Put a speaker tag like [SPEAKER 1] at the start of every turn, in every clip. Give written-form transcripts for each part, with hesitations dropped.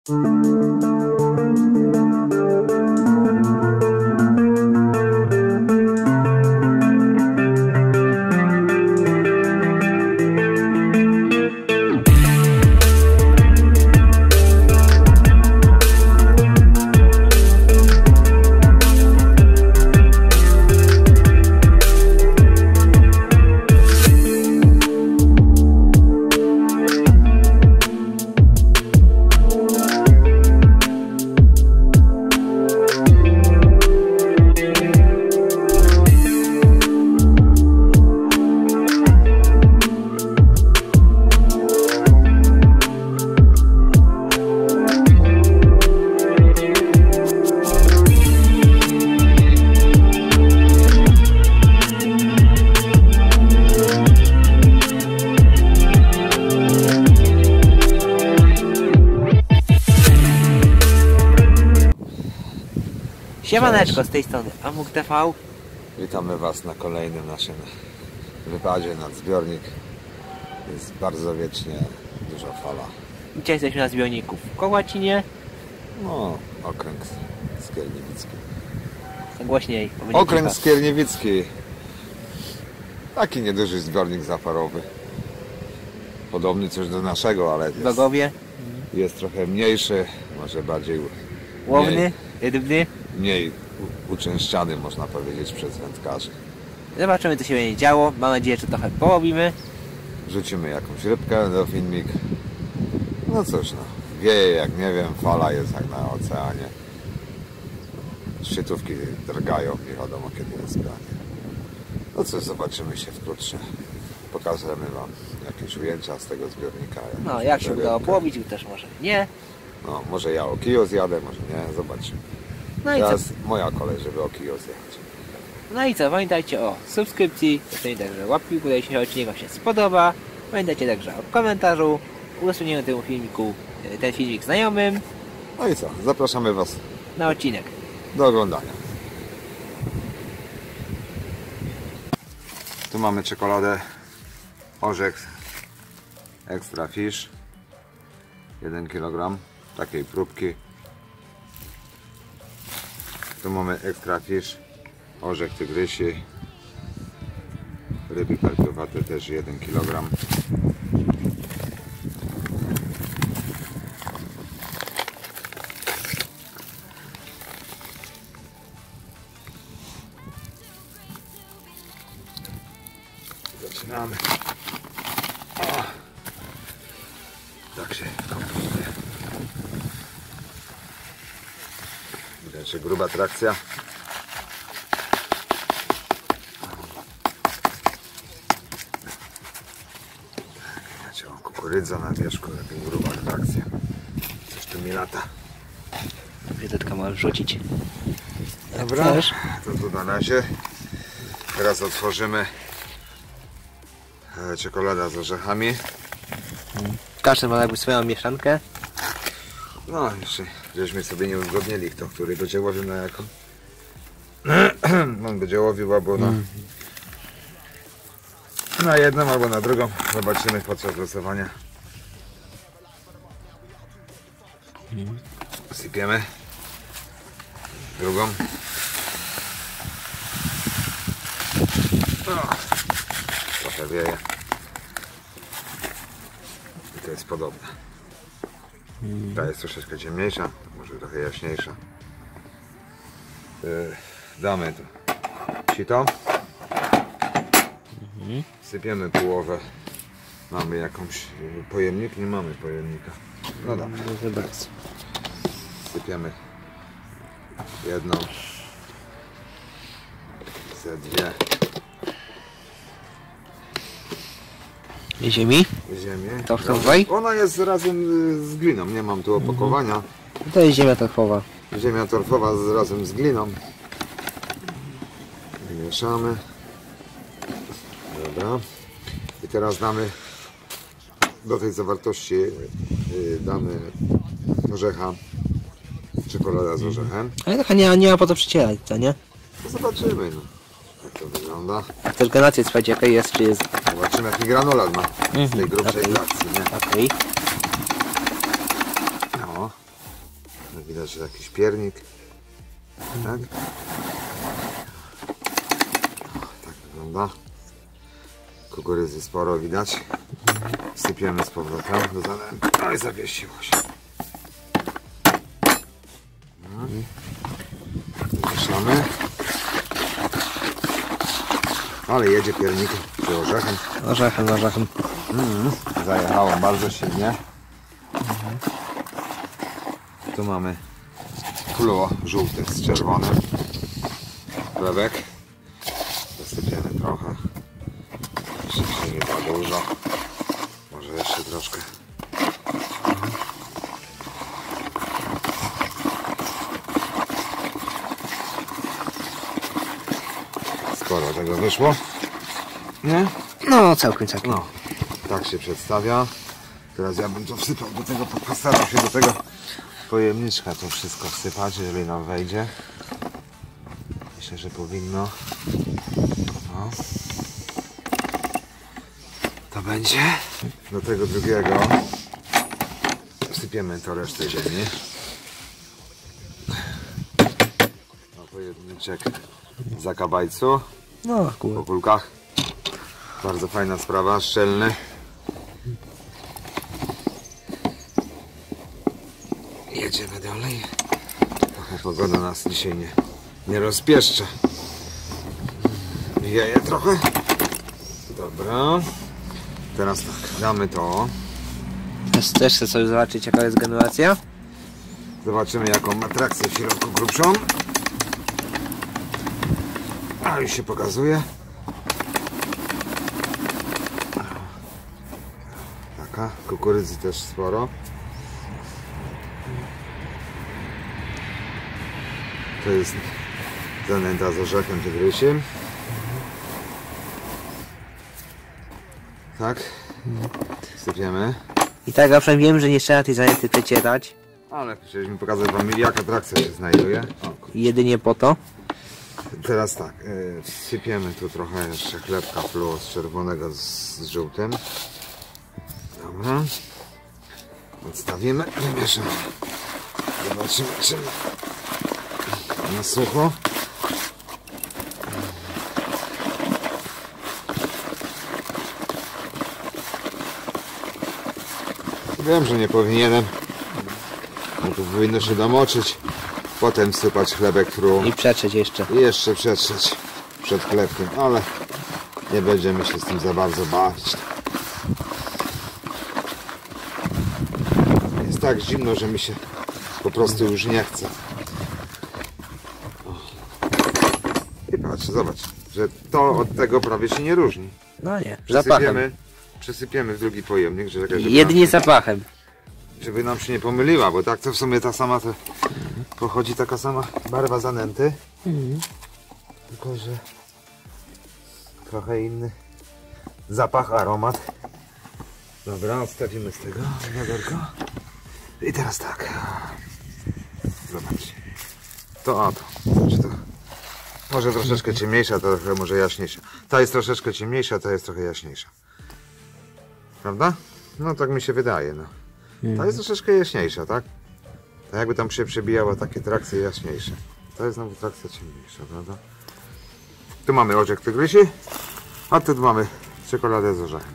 [SPEAKER 1] Siemaneczko, z tej strony Amuk TV.
[SPEAKER 2] Witamy Was na kolejnym naszym wypadzie nad zbiornik. Jest bardzo wiecznie duża fala.
[SPEAKER 1] Dzisiaj jesteśmy na zbiorniku w Kołacinie.
[SPEAKER 2] No, okręg Skierniewicki.
[SPEAKER 1] Głośniej.
[SPEAKER 2] Okręg Skierniewicki. Taki nieduży zbiornik zaparowy. Podobny coś do naszego, ale jest trochę mniejszy, może bardziej
[SPEAKER 1] łowny, rybny.
[SPEAKER 2] Mniej uczęszczany, można powiedzieć, przez wędkarzy.
[SPEAKER 1] Zobaczymy, co się będzie działo. Mam nadzieję, że trochę połowimy.
[SPEAKER 2] Rzucimy jakąś rybkę do filmik. No cóż, no, wieje jak nie wiem, fala jest jak na oceanie. Szczytówki drgają, nie wiadomo kiedy jest branie. No cóż, zobaczymy się wkrótce. Pokażemy Wam jakieś ujęcia z tego zbiornika.
[SPEAKER 1] No, jak się udało połowić, też może nie.
[SPEAKER 2] No, może ja o kilo zjadę, może nie, zobaczymy.
[SPEAKER 1] No i
[SPEAKER 2] teraz
[SPEAKER 1] co?
[SPEAKER 2] moja kolej, żeby o kilo zjechać.
[SPEAKER 1] No i co, pamiętajcie o subskrypcji, także łapki w górę, jeśli odcinek Wam się spodoba. Pamiętajcie także o komentarzu, udostępnieniu temu filmiku, ten filmik znajomym.
[SPEAKER 2] No i co, zapraszamy Was
[SPEAKER 1] na odcinek.
[SPEAKER 2] Do oglądania. Tu mamy czekoladę Orzech Extra Fish 1 kg takiej próbki. Tu mamy Extra Fish Orzech Tygrysi, ryby karpiowate też 1 kg. Zaczynamy. O! Tak się kompletuje. Widać, że gruba trakcja. Widać, o, kukurydza na wierzchu, lepiej gruba trakcja. Coś tu mi lata.
[SPEAKER 1] Wietetka możesz rzucić.
[SPEAKER 2] Dobra, to tu na razie. Teraz otworzymy czekolada z orzechami.
[SPEAKER 1] Każdy ma jakby swoją mieszankę.
[SPEAKER 2] No, jeszcze żeśmy sobie nie uzgodnili, kto który będzie łowił na jaką. On będzie łowił albo na jedną, albo na drugą. Zobaczymy podczas losowania. Sypiemy drugą. O, trochę wieje. I to jest podobne. Ta jest troszeczkę ciemniejsza, może trochę jaśniejsza. Damy tu sito. Sypiemy połowę. Mamy jakąś pojemnik? Nie mamy pojemnika. No dobrze. Sypiemy jedną, ze dwie.
[SPEAKER 1] Ziemi?
[SPEAKER 2] Ziemię.
[SPEAKER 1] Torfowej?
[SPEAKER 2] Ona jest razem z gliną, nie mam tu opakowania.
[SPEAKER 1] To jest ziemia torfowa.
[SPEAKER 2] Ziemia torfowa razem z gliną. Mieszamy. Dobra. I teraz damy do tej zawartości damy orzecha, czekolada z orzechem.
[SPEAKER 1] Ale taka nie ma po co przycierać, co nie?
[SPEAKER 2] No zobaczymy, no, jak to wygląda.
[SPEAKER 1] A też granację słuchajcie, jaka jest, czy jest...
[SPEAKER 2] Zobaczymy jaki granulat ma z tej grubszej frakcji, nie?
[SPEAKER 1] Okej.
[SPEAKER 2] No. Widać, że jakiś piernik. Tak? Tak wygląda. Kukurydzy sporo widać. Wsypiemy z powrotem do zanęty. No i zawiesiło się. Mieszamy. Ale jedzie piernikiem czy orzechem.
[SPEAKER 1] Orzechem.
[SPEAKER 2] Zajechało bardzo silnie. Tu mamy fluo żółty z czerwonym. Chlebek. Zasypiemy trochę. Jeszcze nie za dużo. Może jeszcze troszkę. Sporo tego wyszło. Nie?
[SPEAKER 1] No całkiem.
[SPEAKER 2] No, tak się przedstawia. Teraz ja bym to wsypał do tego, postarał się do tego pojemniczka to wszystko wsypać, jeżeli nam wejdzie. Myślę, że powinno. No. To będzie. Do tego drugiego wsypiemy to resztę ziemi. No, pojemniczek z akabajcu.
[SPEAKER 1] No
[SPEAKER 2] Po kulkach. Bardzo fajna sprawa, szczelny. Jedziemy dalej. Trochę pogoda nas dzisiaj nie rozpieszcza. Wieje trochę. Dobra. Teraz tak, damy to.
[SPEAKER 1] Też chcę sobie zobaczyć, jaka jest generacja.
[SPEAKER 2] Zobaczymy, jaką ma trakcję w środku grubszą. A już się pokazuje. Taka, kukurydzy też sporo. To jest zanęta z orzechem tygrysiem. Tak, sypiemy.
[SPEAKER 1] I tak owszem wiem, że nie trzeba tej zanęty przecierać.
[SPEAKER 2] Ale chcieliśmy pokazać wam, jaka trakcja się znajduje.
[SPEAKER 1] Jedynie po to.
[SPEAKER 2] Teraz tak, sypiemy tu trochę jeszcze chlebka fluo z czerwonego z żółtym. Dobra. Odstawimy, wymieszamy. Zobaczymy, czy na sucho. Wiem, że nie powinienem. No tu powinno się domoczyć. Potem wsypać chlebek fru.
[SPEAKER 1] I przetrzeć jeszcze.
[SPEAKER 2] I jeszcze przetrzeć przed chlebkiem, ale nie będziemy się z tym za bardzo bawić. Jest tak zimno, że mi się po prostu już nie chce. I patrz, zobacz, że to od tego prawie się nie różni.
[SPEAKER 1] No nie, zapachem.
[SPEAKER 2] Przesypiemy w drugi pojemnik, żeby
[SPEAKER 1] Jedynie zapachem.
[SPEAKER 2] żeby nam się nie pomyliła, bo tak to w sumie ta sama pochodzi taka sama barwa zanęty. Tylko, że trochę inny zapach, aromat. Dobra, odstawimy z tego wiaderko. I teraz tak. Zobaczcie. To znaczy to. Może troszeczkę ciemniejsza, trochę może jaśniejsza. Ta jest troszeczkę ciemniejsza, ta jest trochę jaśniejsza. Prawda? No tak mi się wydaje, no. Ta jest troszeczkę jaśniejsza, tak? Tak jakby tam się przebijała takie trakcje jaśniejsze. To jest znowu trakcja ciemniejsza, prawda? Tu mamy orzech tygrysi, a tu mamy czekoladę z orzechem.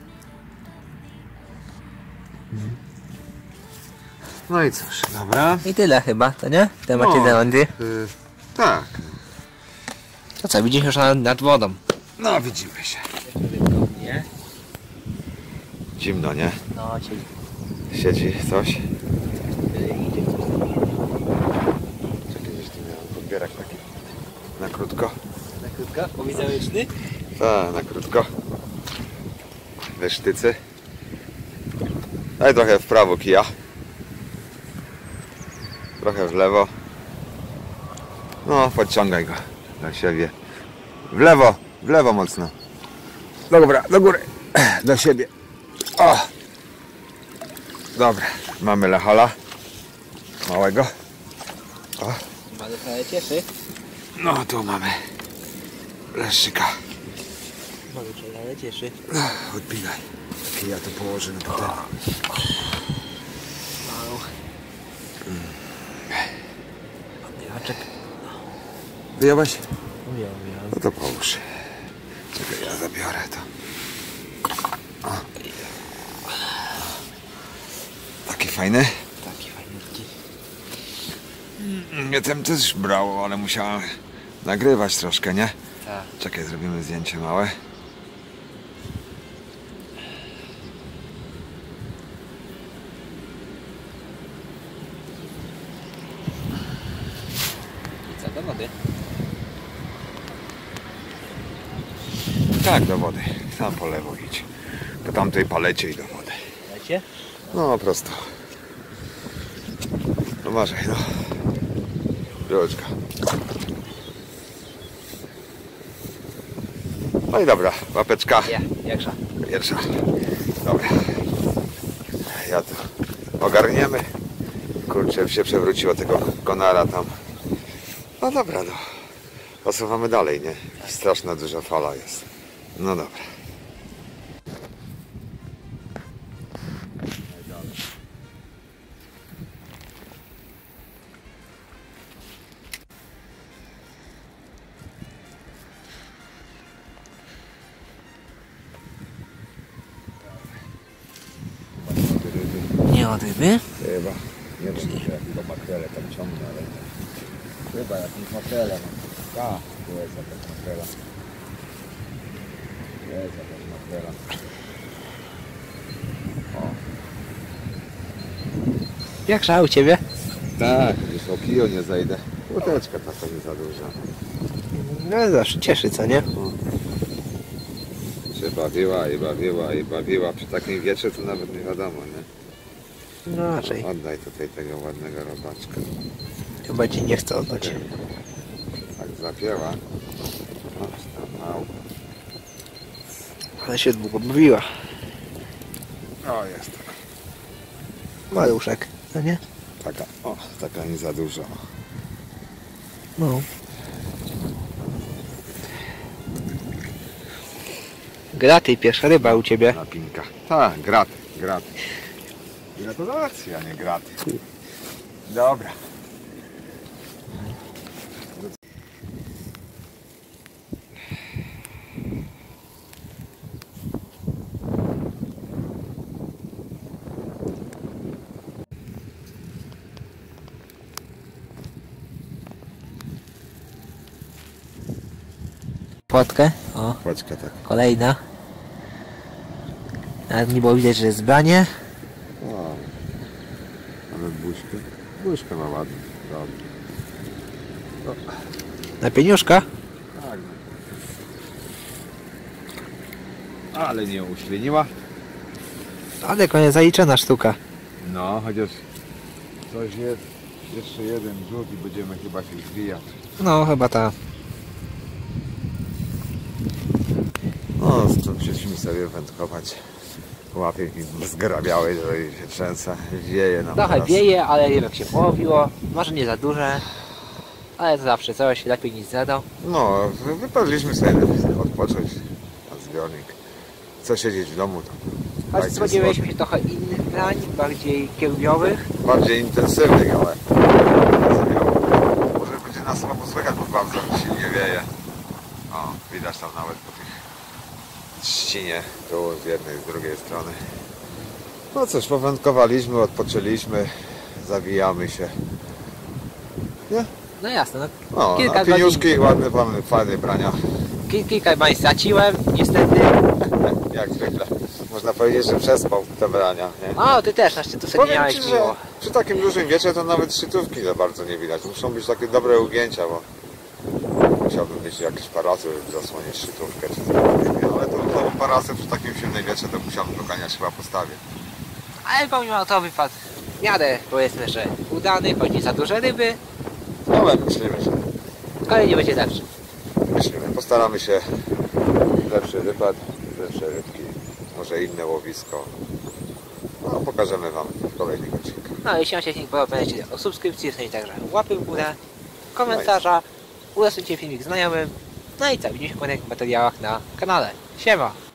[SPEAKER 2] No i cóż, dobra.
[SPEAKER 1] I tyle chyba, to nie? W temacie zanęty.
[SPEAKER 2] Tak.
[SPEAKER 1] To co, widzisz już nad wodą.
[SPEAKER 2] No widzimy się.
[SPEAKER 1] Nie?
[SPEAKER 2] Zimno, nie?
[SPEAKER 1] No, siedzi.
[SPEAKER 2] Siedzi coś.
[SPEAKER 1] Idzie.
[SPEAKER 2] Czekaj, że tu miałem podbierak taki. Na krótko.
[SPEAKER 1] Na krótko? Pomizałeczny?
[SPEAKER 2] Tak, na krótko. We sztycy. Daj trochę w prawo kija. Trochę w lewo. No, podciągaj go do siebie. W lewo mocno. Dobra, do góry. Do siebie. O! Dobra, mamy lehala. Małego. O.
[SPEAKER 1] Bardzo trochę cieszy.
[SPEAKER 2] No, tu mamy leszczyka.
[SPEAKER 1] Może ale cieszy.
[SPEAKER 2] Odbijaj. Ja to położę na patelni.
[SPEAKER 1] czekaj.
[SPEAKER 2] Wyjąłeś?
[SPEAKER 1] Wyjąłem.
[SPEAKER 2] No to połóż. Czekaj, ja zabiorę to. O. Taki fajny?
[SPEAKER 1] Taki fajniutki.
[SPEAKER 2] Mnie tam też brało, ale musiałem nagrywać troszkę, nie?
[SPEAKER 1] Tak.
[SPEAKER 2] Czekaj, zrobimy zdjęcie małe.
[SPEAKER 1] I co, do wody?
[SPEAKER 2] Tak, do wody. Tam po lewo idź. Po tamtej palecie i do wody.
[SPEAKER 1] Lecie?
[SPEAKER 2] No, prosto. No uważaj, no. Druczka. No i dobra, łapeczka.
[SPEAKER 1] Ja, jakża.
[SPEAKER 2] Pierwsza. Dobra. Ja to ogarniemy. Kurczę, się przewróciło tego konara tam. No dobra, no. Posuwamy dalej, nie? Straszna duża fala jest. No dobra.
[SPEAKER 1] Nie od ryby?
[SPEAKER 2] Chyba. Nie wiem, czy jakiego makrele tam ciągnę, ale... Chyba jakimś makrelem. A, tu jest jakaś makrela. Jest jakaś makrela. O.
[SPEAKER 1] Jakża u ciebie?
[SPEAKER 2] Tak, już o kilo nie zejdę. Łódeczka taka nie za duża.
[SPEAKER 1] No zawsze cieszy, co nie?
[SPEAKER 2] Się bawiła i bawiła i bawiła. Przy takim wietrze to nawet nie wiadomo, nie?
[SPEAKER 1] No raczej.
[SPEAKER 2] Oddaj tutaj tego ładnego robaczka.
[SPEAKER 1] Chyba ci nie chcę oddać.
[SPEAKER 2] Tak zapięła. O, tam małpa.
[SPEAKER 1] Ale się długo bawiła.
[SPEAKER 2] O, jest taka.
[SPEAKER 1] Maluszek, no nie?
[SPEAKER 2] Taka, o, taka nie za dużo.
[SPEAKER 1] No. Graty, pierwsza ryba u ciebie.
[SPEAKER 2] Napinka. Tak, graty, graty. Gratulacje, a nie graty. Dobra.
[SPEAKER 1] Płotkę. O,
[SPEAKER 2] Płaczka tak.
[SPEAKER 1] kolejna. Nawet nie było widać, że jest branie.
[SPEAKER 2] O, ale buźkę. Buźkę ma ładnie. Dobrze. No,
[SPEAKER 1] Na pieniuszka.
[SPEAKER 2] tak. Ale nie uśliniła.
[SPEAKER 1] Ale koniec zaliczona sztuka.
[SPEAKER 2] No, chociaż coś jest. Jeszcze jeden rzut i będziemy chyba się zwijać.
[SPEAKER 1] No, chyba ta.
[SPEAKER 2] No, chcieliśmy sobie wędkować. Łapie mi zgrabiały, że się trzęsę. Wieje nam
[SPEAKER 1] Trochę
[SPEAKER 2] teraz.
[SPEAKER 1] wieje, ale rybek się połowiło. Może nie za duże. Ale to zawsze coś lepiej niż zero.
[SPEAKER 2] No, wypadliśmy sobie odpocząć na zbiornik. Co siedzieć w domu tam.
[SPEAKER 1] Choć
[SPEAKER 2] Bajki
[SPEAKER 1] spodziewaliśmy się trochę innych brań, bardziej kiełbiowych.
[SPEAKER 2] bardziej intensywnych, ale może będzie nas słabo słychać, bo bardzo silnie wieje. O, widać tam nawet po tych trzcinie, tu z jednej, z drugiej strony. No cóż, powędkowaliśmy, odpoczęliśmy, zawijamy się. Nie?
[SPEAKER 1] No jasne, no,
[SPEAKER 2] No,
[SPEAKER 1] kilka
[SPEAKER 2] a pieniążki ładne, fajne brania.
[SPEAKER 1] kilka bań straciłem, niestety.
[SPEAKER 2] Jak zwykle. Można powiedzieć, że przespał te brania, nie?
[SPEAKER 1] O, ty też, na szczytu sobie nie
[SPEAKER 2] Powiem
[SPEAKER 1] miałeś
[SPEAKER 2] Ci, że
[SPEAKER 1] miło.
[SPEAKER 2] przy takim dużym wietrze to nawet szczytówki za bardzo nie widać. Muszą być takie dobre ujęcia, bo musiałbym mieć jakiś parasol, żeby zasłonić szczytówkę czy cokolwiek. Ale to znowu parasol przy takim silnym wietrze to musiałbym doganiać chyba postawie.
[SPEAKER 1] Ale pomimo to wypadł w miarę, powiedzmy, że udany, choć nie za duże ryby.
[SPEAKER 2] No ale myślimy, że
[SPEAKER 1] Kolejnie będzie lepszy.
[SPEAKER 2] postaramy się lepszy rypad, lepsze rybki, może inne łowisko. No, pokażemy Wam w kolejnych odcinkach.
[SPEAKER 1] No jeśli Wam się nie podoba, pamiętajcie o subskrypcji, zostańcie także łapy w górę, komentarza, udostępnijcie filmik znajomym. No i co, widzimy się w kolejnych materiałach na kanale. Siema!